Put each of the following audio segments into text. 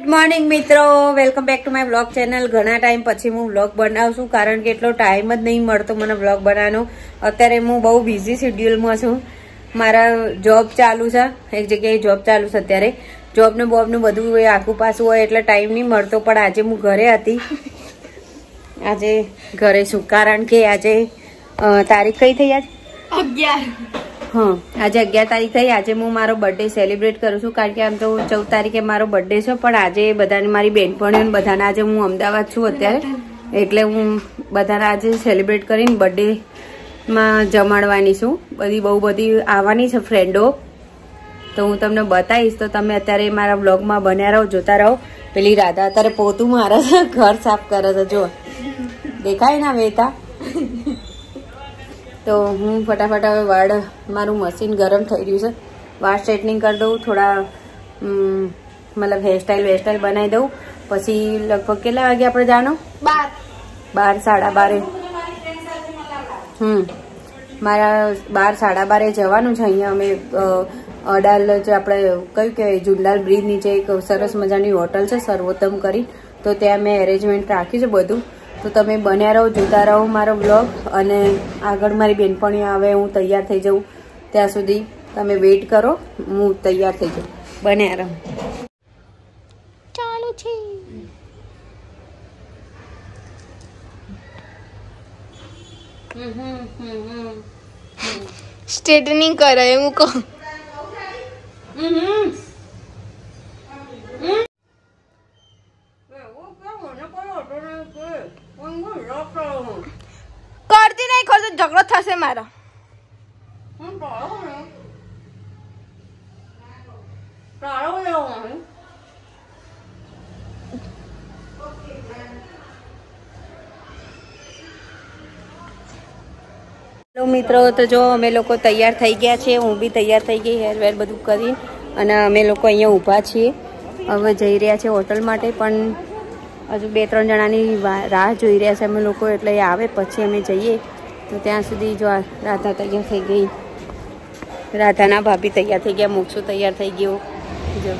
Good morning મિત્રો, welcome back to my vlog channel. ઘણા time પછી હું વ્લોગ બનાવું છું કારણ કે એટલો ટાઈમ જ નહીં મળતો મને વ્લોગ બનાવવાનો. અત્યારે હું બહુ બિઝી શેડ્યુલમાં છું. મારા જોબ ચાલુ છે, એક જગ્યાએ જોબ ચાલુ છે. અત્યારે જોબનું બોબનું બધું આખું પાછું હોય એટલે ટાઈમ નહીં મળતો. પણ આજે હું ઘરે હતી, આજે ઘરે છું કારણ કે આજે તારીખ કઈ થઈ? આજ 11. હા, આજે 11 તારીખ થઈ. આજે હું મારો બર્થડે સેલિબ્રેટ કરું છું કારણ કે આમ તો 14 તારીખે મારો બર્થડે છે, પણ આજે બધાને મારી બહેનપણીઓ બધાને આજે હું અમદાવાદ છું અત્યારે, એટલે હું બધાને આજે સેલિબ્રેટ કરીને બર્થડેમાં જમાડવાની છું. બહુ બધી આવવાની છે ફ્રેન્ડો, તો હું તમને બતાવીશ. તો તમે અત્યારે મારા બ્લોગમાં બન્યા રહો, જોતા રહો. પેલી રાધા અત્યારે પોતું મારે છે, ઘર સાફ કરે છે. જો દેખાય ના વેતા. તો હું ફટાફટ હવે વાળ, મારું મશીન ગરમ થઈ રહ્યું છે, વાળ સ્ટ્રેટનિંગ કરી દઉં. થોડા મતલબ હેરસ્ટાઈલ બનાવી દઉં. પછી લગભગ કેટલા વાગે આપણે જાણો? 12, 12, 12:30. મારા 12, 12:30 જવાનું છે. અહીંયા અમે અડાલ જે આપણે કયું કહેવાય, જુનલાલ બ્રિજ નીચે એક સરસ મજાની હોટલ છે સર્વોત્તમ કરી, તો ત્યાં મેં અરેન્જમેન્ટ રાખ્યું છે બધું. તો તમે બન્યા રહો, જોતા રહો મારો બ્લોગ. અને આગળ મારી બેનપણી આવે, હું તૈયાર થઈ જાઉં ત્યાં સુધી તમે વેઇટ કરો, હું તૈયાર થઈ જાઉં. બન્યા રહો. ચાલુ છે. સ્ટ્રેટનિંગ કરે એવું કહો. કરતી નહીં, ખોલ તો ઝઘડો થશે મારો. હેલો મિત્રો, તો જો અમે લોકો તૈયાર થઈ ગયા છે. હું બી તૈયાર થઈ ગઈ, હેર વેર બધું કરી, અને અમે લોકો અહીંયા ઊભા છીએ. હવે જઈ રહ્યા છે હોટલ માટે, પણ હજુ 2-3 જણાની રાહ જોઈ રહ્યા છે અમે લોકો, એટલે આવે પછી અમે જઈએ. તો ત્યાં સુધી જો રાધા તૈયાર થઈ ગઈ, રાધાના ભાભી તૈયાર થઈ ગયા, મોક્ષો તૈયાર થઈ ગયો. જો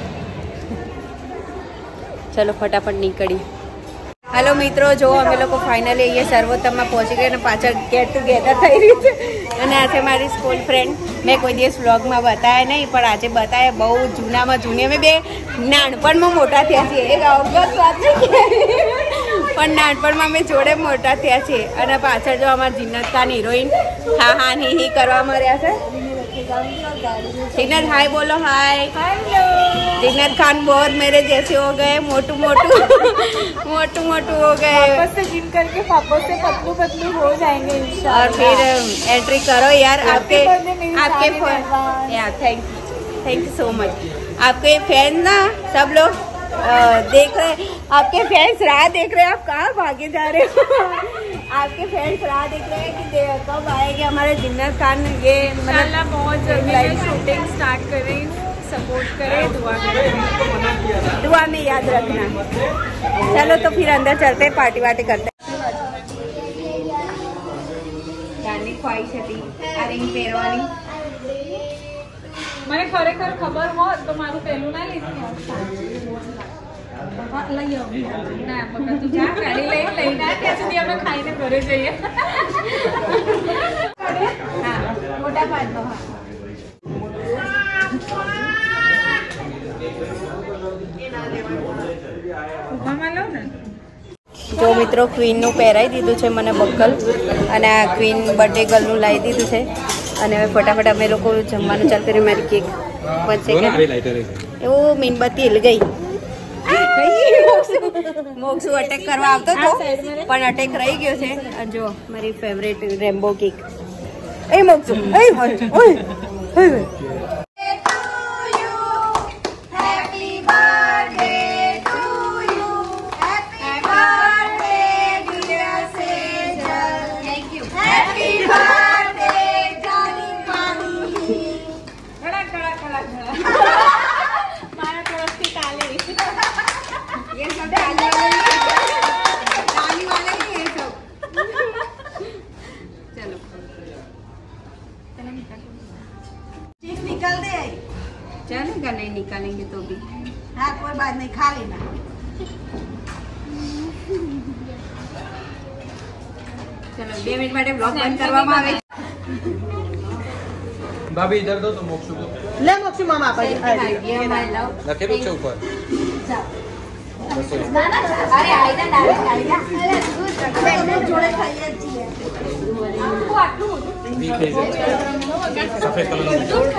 ચલો ફટાફટ નીકળી. હેલો મિત્રો, જો અમે લોકો ફાઇનલી અહીંયા સર્વોત્તમમાં પહોંચી ગયા અને પાછળ ગેટ ટુગેધર થઈ રહ્યું છે. અને આ છે મારી સ્કૂલ ફ્રેન્ડ. મેં કોઈ દિવસ વ્લોગમાં બતાવ્યા નહીં, પણ આજે બતાવ્યા. બહુ જૂનામાં જૂની, અમે બે નાનપણમાં મોટા થયા છીએ. એક અવગત વાત નહીં, પણ નાનપણમાં અમે જોડે મોટા થયા છીએ. અને પાછળ જો અમારા જીનત ખાન હિરોઈન હા હી કરવા મળ્યા છે. जीनत हाय बोलो. हाय. जीनत खान बहुत मेरे जैसे हो गए, मोटू मोटू हो गए. वापस से जिम करके वापस से पतलू पतलू हो जाएंगे इंशाल्लाह. और फिर एंट्री करो यार. आपके थैंक यू सो मच. आपके फैन ना सब लोग देख रहे, आपके फैंस राह देख रहे हैं. आप कहाँ भागे जा रहे हो? आपके फैंस राह देख रहे हैं कि कब आएंगे हमारे जिन्नत खान. ये मतलब बहुत जल्दी शूटिंग स्टार्ट करें. सपोर्ट करें, दुआ करें, दुआ में याद रखना. चलो तो फिर अंदर चलते हैं, पार्टी वार्टी करते हैं. જાની ખ્વાહિશ હતી આ રિંગ પહેરવાની. મને ખરેખર ખબર હોત તો મારું પહેલું ના લીધું હોત. લઈ આવું ના પકડ, તું જા ગાડી લઈને ત્યાં સુધી અમે ખાઈને ઘરે જઈએ. હા, મોટા પાડનો. જો મિત્રો, ક્વીનનું પહેરાવી દીધું છે મને બક્કલ, અને આ ક્વીન બર્થડે ગર્લનું લાવી દીધું છે. અને હવે ફટાફટ અમે લોકો જમવાનું ચાલુ કર્યું. મારી કેક બનશે કે એવું મીણબત્તી હિલ ગઈ. મોક્ષુ અટેક કરવા આવતો હતો, પણ અટેક રહી ગયો છે. જો મારી ફેવરેટ રેમ્બો કેક. એ મોક્ષુ चलो 2 मिनट માટે બ્લોગ બંધ કરવામાં આવે. ભાભી ઇધર દો તો મોક્ષુ કો લે મોક્ષુ મામા આપે લખેલું છે ઉપર. અરે આઈદા ડાયરેક્ટ જોડે ખાઈએ છીએ. આટલું બી થઈ જાય સફેદ કલરનું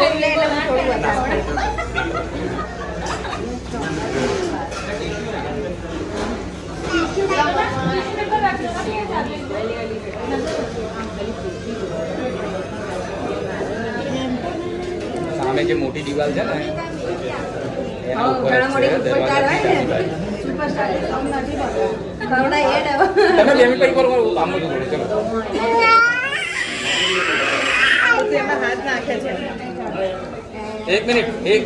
સામે જે મોટી દિવાલ છે ને એના ઉપર ઘણા મોટી સુપરસ્ટાર હોય ને સુપરસ્ટાર કરોડા એડ તમે 2 મિનિટ પર કામ નું થોડું ચલો તેમાં હાથ નાખે છે 1 મિનિટ એક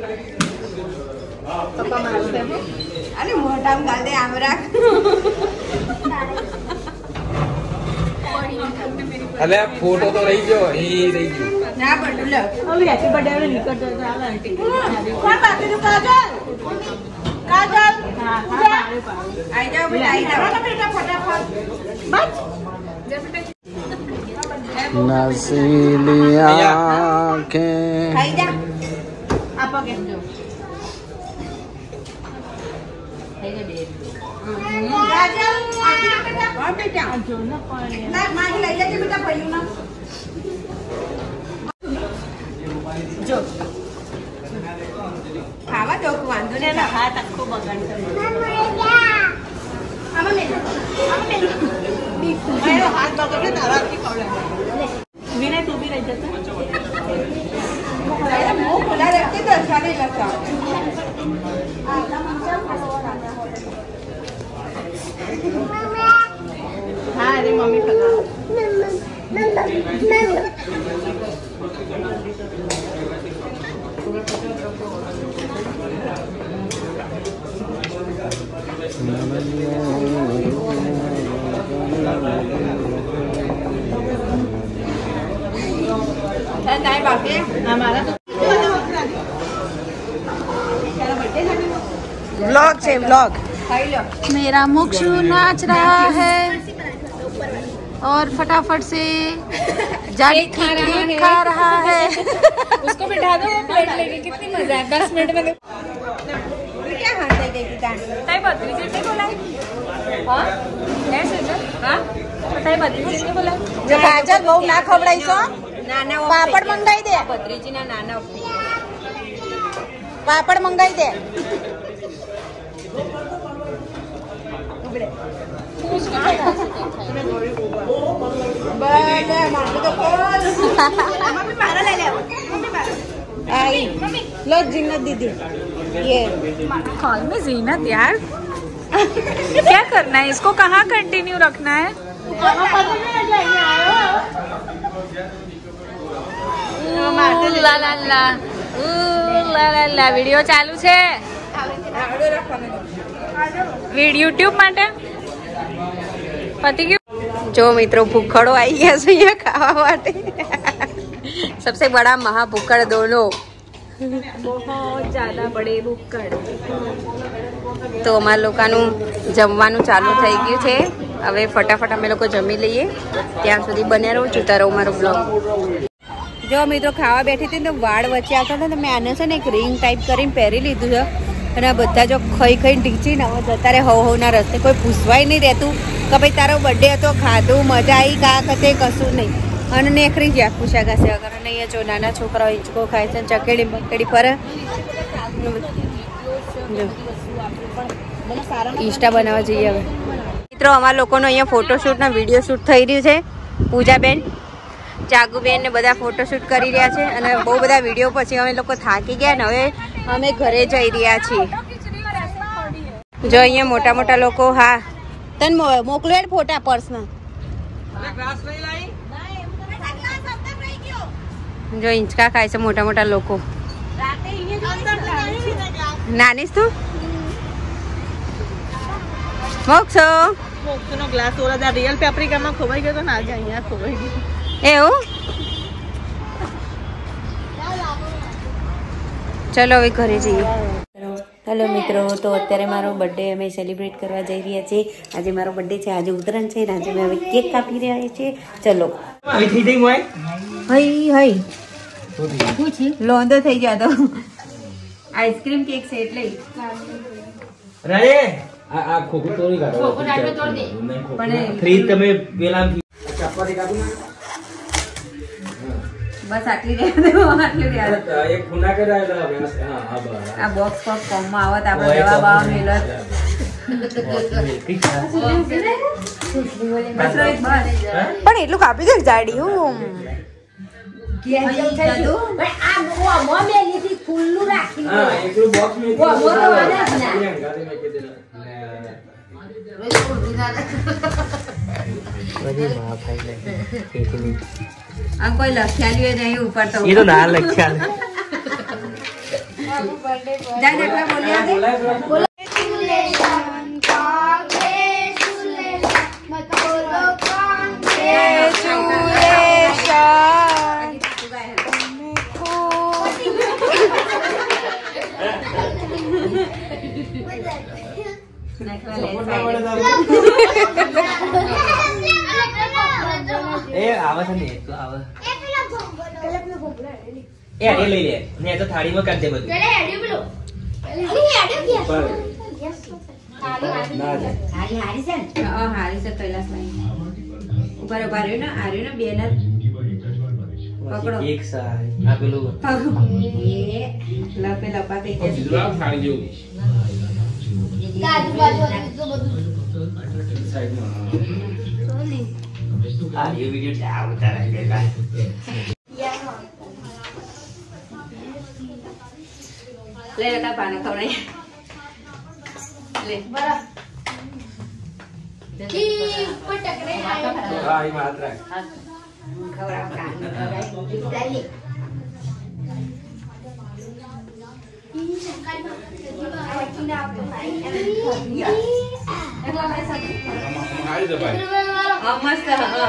પપ્પા મારશે અરે મોઢામાં ગાલ દે આમ રાખ. અલે ફોટો તો રહી ગયો એ રહી ગયો ના બડું લે ઓલી હેપી બર્થડે વાળો નીકળતો તો હાલ આંટી કોણ બાકી નું કાજલ કાજલ હા હા આઈ જાઓ બેટા આઈ જાઓ બેટા ફટાફટ બસ નસીલી આંखें ખાઈ જા. આપો કે જો કાજલ આખી બેટા હા બેટા જો ન પડે ના માગી લઈ લેજે બેટા ભઈયું ના જો ખાવા દો વાંધો ને નહીં. હાથ આખો બગાડશે આમાં લે મારો હાથ બગાડે તારા હાથથી ખવડાવે વિનય તું બી રહી જતો અરે મુંહ ખુલ્લા રાખજે તો અચ્છા નહીં लगता. હા અરે મમ્મી ખવડાવે તારે બાકી हमारा तो व्लॉग છે व्लॉग. ખાઈ લો. मेरा मोक्षु नाच रहा है और फटाफट से जाके खा रहा है. उसको बिठा दो वो प्लेट लेके. कितनी मजा है 10 मिनट में. क्या हाथ दे गई दान. ताई भतीजी ने बोला है. हाँ ऐसे ना. हाँ ताई भतीजी ने बोला જો કાજલ બહુ ના ખવડાઈશો નાના પાપડ મંગાઈ દે ભત્રીજીના નાના પાપડ મંગાઈ દે બલે મારું તો કોલ મમ્મી મારા લઈ લેવો. आई लो जीनत दीदी ये कॉल में जीनत यार. क्या करना है इसको? कहाँ कंटिन्यू रखना है? ला ला ला ला ला ला વિડિયો ચાલુ છે. યુટ્યુબ માટે પતિ ગયું. જો મિત્રો ભૂખડો આવી ગયા છે અહીંયા ખાવા માટે. सबसे बड़ा महाभूखड़ दोनों. बहुत ज्यादा बड़े भूखड़. તો અમારા લોકોનું જમવાનું ચાલુ થઈ ગયું છે. હવે ફટાફટ અમે લોકો જમી લઈએ. ત્યાં સુધી બન્યા રહો, જોતા રહો મારો બ્લોગ. જો મિત્રો ખાવા બેઠી હતી ને તો વાળ વચ્ચે આવતા હતા, તો મેં આને છે ને એક રિંગ ટાઈપ કરીને પહેરી લીધું છે. અને આ બધા જો ખાઈ ખાઈને ઢીંચીને હવે જતા રહે હવના રસ્તે. કોઈ પૂછવાય નહીં રહેતું કે ભાઈ તારો બર્થડે હતો, ખાધું, મજા આવી, કા કતે કશું નહીં. અને નેખરી ગયા પૂછ્યા ઘાસે વગર. અને અહીંયા જો નાના છોકરાઓ હિંચકો ખાય છે, ચકેડી બકેડી ફરે. ઇન્સ્ટા બનાવવા જઈએ હવે. મિત્રો અમારા લોકોનો અહીંયા ફોટોશૂટ ને વિડીયો શૂટ થઈ રહ્યું છે. પૂજાબેન, જાગુબેન ને બધા ફોટોશૂટ કરી રહ્યા છે. અને બહુ બધા વિડીયો પછી અમે લોકો થાકી ગયા ને હવે અમે ઘરે જઈ રહ્યા છીએ. જો અહીંયા મોટા મોટા લોકો. હા તને મોકલો ફોટા પર્સમાં. જો હિંચકા ખાય છે મોટા મોટા લોકો. નાનીશ તું મોક્ષો મોક્ષનો ગ્લાસ ઓલા રિયલ પેપ્રિકામાં ખોવાઈ ગયો તો ને આજે અહીંયા ખોવાઈ ગયો એવું. ચલો હવે ઘરે જઈએ. હેલો મિત્રો, તો અત્યારે મારો બર્થડે અમે સેલિબ્રેટ કરવા જઈ રહ્યા છીએ. આજે મારો બર્થડે છે, આજે ઉત્તરાયણ છે. આજે અમે હવે કેક કાપી રહ્યા છીએ. ચલો લોંધો થઈ ગયો તો આઈસ્ક્રીમ કેક છે એટલે બસ આટલી આ બોક્સ ફોર્મમાં આવત આપણે જવાબ આવા મેલત પણ એટલું કાપી દે જાડી હું કોઈ લખ્યાલી નહીં ઉપર તો એ તો ના લખ્યા થાળીમાં કાઢ દે બધું હારી છે કૈલાસ ઉપર ઉભા રહ્યું ને હાર્યું ને બે ને પકડો એક સારી આ પેલું લપે લપા થઈ જશે થાળી જેવું આ એ વિડિયો ચાવ ઉતારાય બેટા લે કા પાણી ખવડાય લે બરા કી પટક રે હા ઈ માત્ર ખવડાવ કાની ખવડાય લે ઈ સંકાલમાં આચીના આપતો ભાઈ એકલા ભાઈ સાથે હારી દે ભાઈ આ મસ્ત હા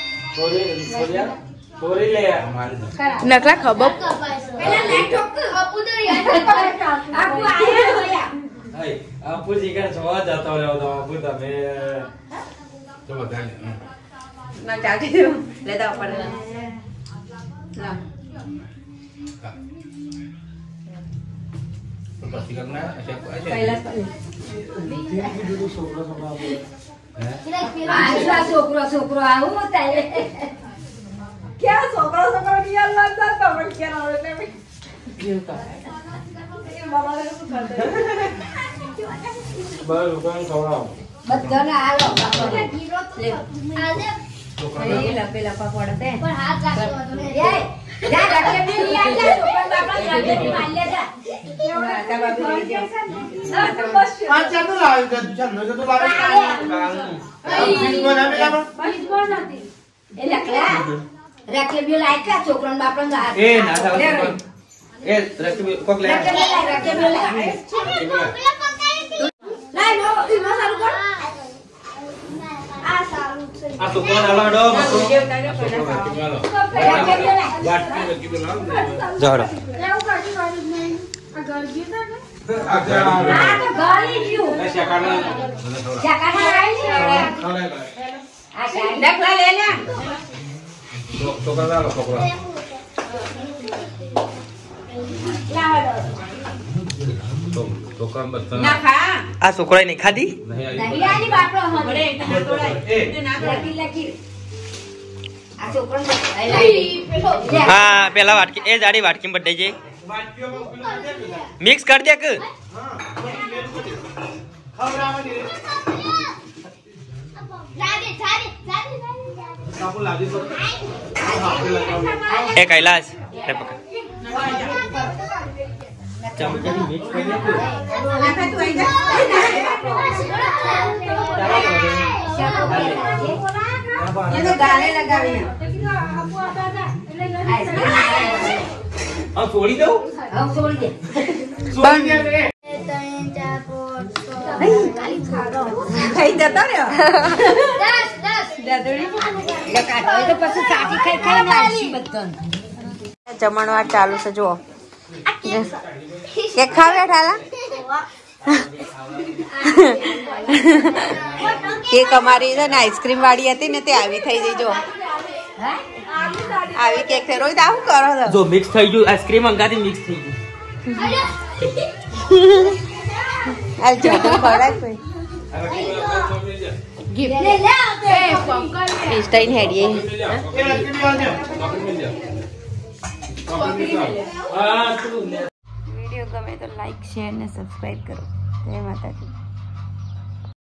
છોરી લે નકલા ખબર પેલા લેટ ચોક આપુ તો યાર આપુ આયા હોયા હઈ આપુ જીગર જોવા જતો રહ્યો તો આપુ તમે તો બતાને ના ચાટી દો લેતા ઉપર ના તો પછી કરના કૈલાસ છોકરો આવું તારે क्या છોકરો ની અલ્લાહ તા કમેન્ટ કેરા આવે ને મે જીવ કા એ બાબા ને શું કરતે બસ લોકોને ખવડાવો બધાને આલો બાપા ગીરો લે આલે છોકરા એ લપે લપા પડતે પણ હાથ રાખો તો એ જા રાખે મે લઈ આજા છોકરા બાપા રાખે માર લે જા આતા બાબુ લઈ જા પાંચ ચાર તો લાવ કે ચાલ નો તો લાવ બીજ બનાવી લાવ બીજ બનાતી એ લકલા રાખે બી લાયકા છોકરાને બાપરાને હાથ એ ના થાવ એ રાખે બી કોક લે રાખે બી લાય નો ઈ સારું કર આ સારું છે આ છોકરાને હાલો મતો જાડો લેવું કાઢી વાળી નહીં આ ઘર ગયું આ તો ગાલી ગયું એ શકાના આવી છે આ ડકલા લે લે છોકરા લાવો છોકરા છોકરા બચ્ચા ના ખા આ છોકરાએ નહીં ખાધી નહીં આની બાપરો હમડે ના તોડાય એ ના લખી લખી આ છોકરાને હા પેલા વાટકી એ જાડી વાટકી બડે જે મિક્સ કરી દે કે ખવરાવાની લાગે જાડી કાપુ લાગી તો એ કૈલાસ લે પકડ ચમચી મિક્સ કરી દે નાખા તું આઈ જા ये तो गाले लगावी आपको आता था अब छोड़ी दो अब छोड़ दे छोड़ दे रे ખાઈ જતા ને 10 તો પછી સાચી ખાઈ નાખી બધું જમણવાર ચાલુ છે જો કેક ખાવે ઠાલા કેક અમારી છે ને આઈસ્ક્રીમ વાળી હતી ને તે આવી થઈ ગઈ જો આવી કેક થઈ રોહિત આવું કરો છો જો મિક્સ થઈ ગયું આઈસ્ક્રીમ અંગાથી મિક્સ થઈ ગયું હાલ જો ખવડાય કોઈ ટેસ્ટાઈન હેડીએ વિડીયો ગમે તો લાઈક શેર ને સબસ્ક્રાઇબ કરો જય માતાજી